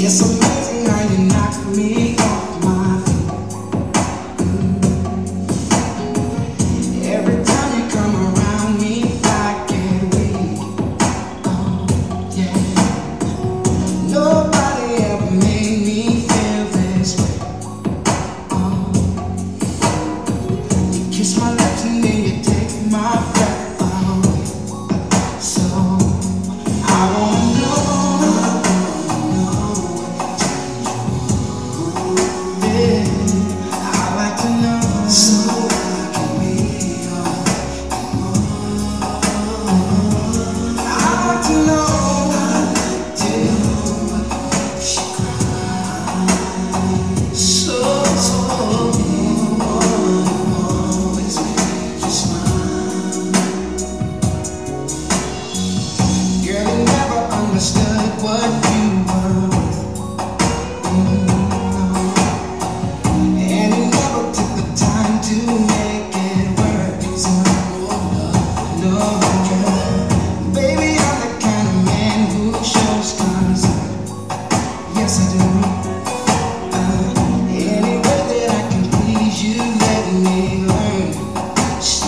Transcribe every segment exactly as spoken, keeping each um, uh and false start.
It's amazing how you knock me off my feet. Every time you come around me, I get weak. Oh, yeah. Nobody ever made me feel this way. Oh, you kiss my lips and then you take my breath away. So I wanna know. Understood what you were worth, mm, and you never took the time to make it work. No, baby, I'm the kind of man who shows concern. Yes, I do. Uh, any way that I can please you, let me learn. So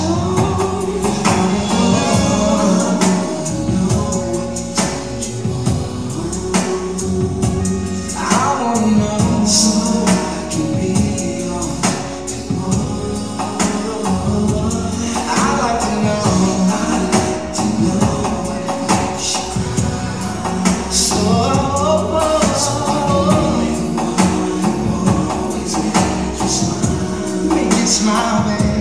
smile, baby.